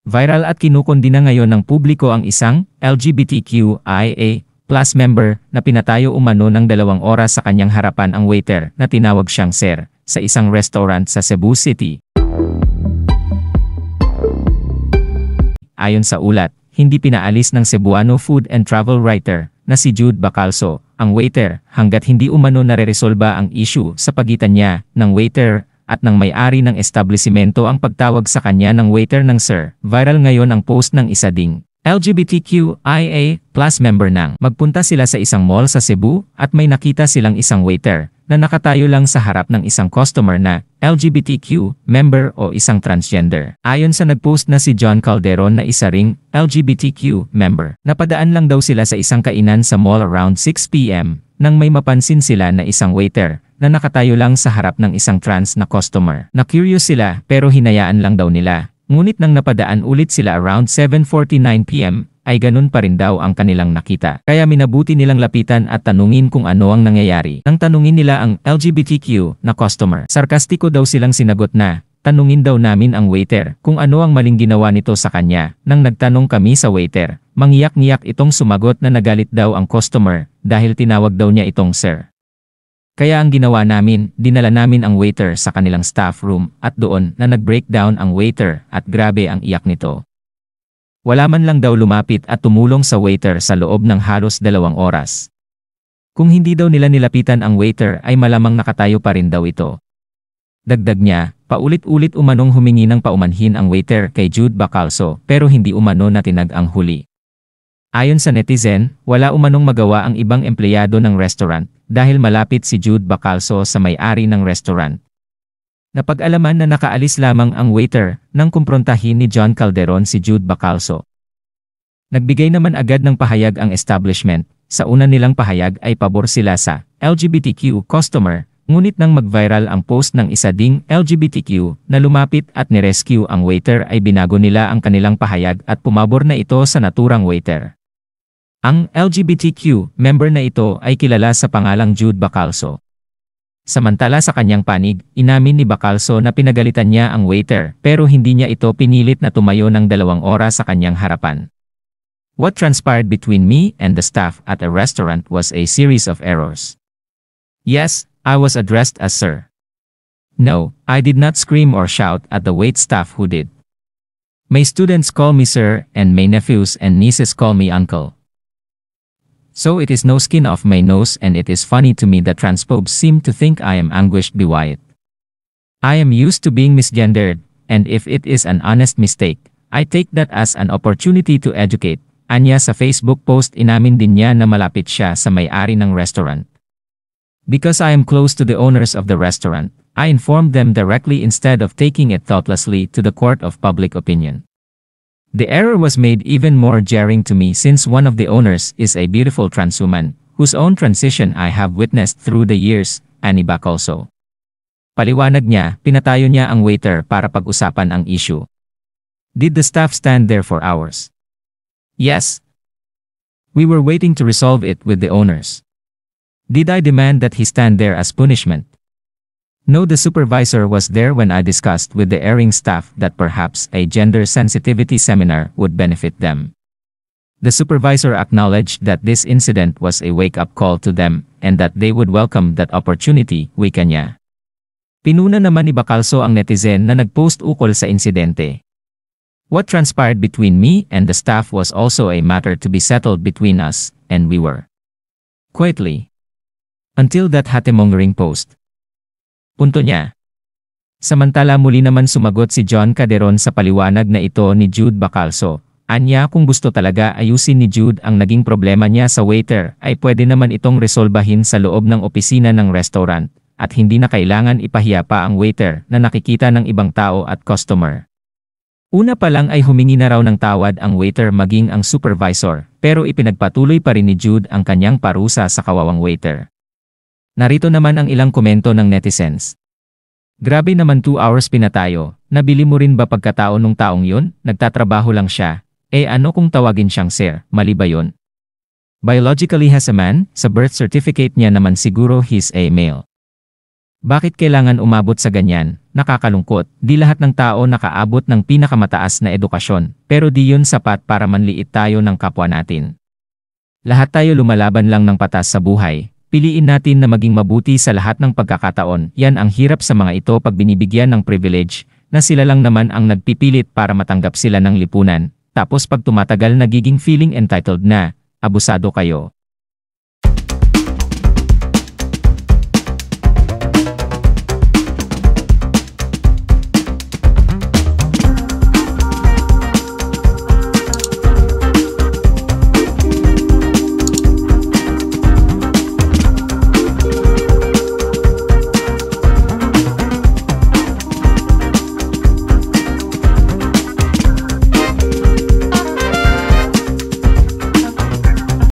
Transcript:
Viral at kinukondina ngayon ng publiko ang isang LGBTQIA+ member na pinatayo umano ng 2 oras sa kanyang harapan ang waiter na tinawag siyang sir sa isang restaurant sa Cebu City. Ayon sa ulat, hindi pinaalis ng Cebuano food and travel writer na si Jude Bacalso ang waiter hanggat hindi umano nareresolba ang issue sa pagitan niya ng waiter at ng may-ari ng establisimento ang pagtawag sa kanya ng waiter ng sir. Viral ngayon ang post ng isa ding LGBTQIA+ member nang magpunta sila sa isang mall sa Cebu at may nakita silang isang waiter na nakatayo lang sa harap ng isang customer na LGBTQ member o isang transgender. Ayon sa nagpost na si John Calderon na isa ring LGBTQ member, napadaan lang daw sila sa isang kainan sa mall around 6 p.m. nang may mapansin sila na isang waiter na nakatayo lang sa harap ng isang trans na customer. Na-curious sila pero hinayaan lang daw nila. Ngunit nang napadaan ulit sila around 7:49 p.m., ay ganun pa rin daw ang kanilang nakita. Kaya minabuti nilang lapitan at tanungin kung ano ang nangyayari. Nang tanungin nila ang LGBTQ na customer, sarkastiko daw silang sinagot na, tanungin daw namin ang waiter kung ano ang maling ginawa nito sa kanya. Nang nagtanong kami sa waiter, mangiyak-ngiyak itong sumagot na nagalit daw ang customer dahil tinawag daw niya itong sir. Kaya ang ginawa namin, dinala namin ang waiter sa kanilang staff room at doon na nag-breakdown ang waiter at grabe ang iyak nito. Wala man lang daw lumapit at tumulong sa waiter sa loob ng halos 2 oras. Kung hindi daw nila nilapitan ang waiter ay malamang nakatayo pa rin daw ito. Dagdag niya, paulit-ulit umanong humingi ng paumanhin ang waiter kay Jude Bacalso pero hindi umano natinag ang huli. Ayon sa netizen, wala umanong magawa ang ibang empleyado ng restaurant dahil malapit si Jude Bacalso sa may-ari ng restaurant. Napag-alaman na nakaalis lamang ang waiter nang kumprontahin ni John Calderon si Jude Bacalso. Nagbigay naman agad ng pahayag ang establishment. Sa una nilang pahayag ay pabor sila sa LGBTQ customer, ngunit nang mag-viral ang post ng isa ding LGBTQ na lumapit at nirescue ang waiter ay binago nila ang kanilang pahayag at pumabor na ito sa naturang waiter. Ang LGBTQ member na ito ay kilala sa pangalang Jude Bacalso. Samantala sa kanyang panig, inamin ni Bacalso na pinagalitan niya ang waiter pero hindi niya ito pinilit na tumayo ng 2 oras sa kanyang harapan. What transpired between me and the staff at a restaurant was a series of errors. Yes, I was addressed as sir. No, I did not scream or shout at the wait staff who did. My students call me sir and my nephews and nieces call me uncle. So it is no skin off my nose and it is funny to me that transphobes seem to think I am anguished by it. I am used to being misgendered, and if it is an honest mistake, I take that as an opportunity to educate. Anya sa Facebook post inamin din niya na malapit siya sa may-ari ng restaurant. Because I am close to the owners of the restaurant, I informed them directly instead of taking it thoughtlessly to the court of public opinion. The error was made even more jarring to me since one of the owners is a beautiful trans woman, whose own transition I have witnessed through the years, Annie Bacalso. Paliwanag niya, pinatayo niya ang waiter para pag-usapan ang issue. Did the staff stand there for hours? Yes. We were waiting to resolve it with the owners. Did I demand that he stand there as punishment? No, the supervisor was there when I discussed with the airing staff that perhaps a gender sensitivity seminar would benefit them. The supervisor acknowledged that this incident was a wake-up call to them and that they would welcome that opportunity, wika niya. Pinuna naman ni Bacalso ang netizen na nagpost ukol sa insidente. What transpired between me and the staff was also a matter to be settled between us, and we were quietly until that hatemongering post. Punto niya. Samantala muli naman sumagot si John Calderon sa paliwanag na ito ni Jude Bacalso. Anya kung gusto talaga ayusin ni Jude ang naging problema niya sa waiter ay pwede naman itong resolbahin sa loob ng opisina ng restaurant at hindi na kailangan ipahiya pa ang waiter na nakikita ng ibang tao at customer. Una pa lang ay humingi na raw ng tawad ang waiter maging ang supervisor pero ipinagpatuloy pa rin ni Jude ang kanyang parusa sa kawawang waiter. Narito naman ang ilang komento ng netizens. Grabe naman 2 hours pinatayo, nabili mo rin ba pagkatao nung taong yun? Nagtatrabaho lang siya. Ano kung tawagin siyang sir, mali ba yun? Biologically has a man, sa birth certificate niya naman siguro he's a male. Bakit kailangan umabot sa ganyan? nakakalungkot, di lahat ng tao nakaabot ng pinakamataas na edukasyon, pero di yun sapat para manliit tayo ng kapwa natin. Lahat tayo lumalaban lang ng patas sa buhay. Piliin natin na maging mabuti sa lahat ng pagkakataon. Yan ang hirap sa mga ito pag binibigyan ng privilege, na sila lang naman ang nagpipilit para matanggap sila ng lipunan. Tapos pag tumatagal nagiging feeling entitled na, abusado kayo.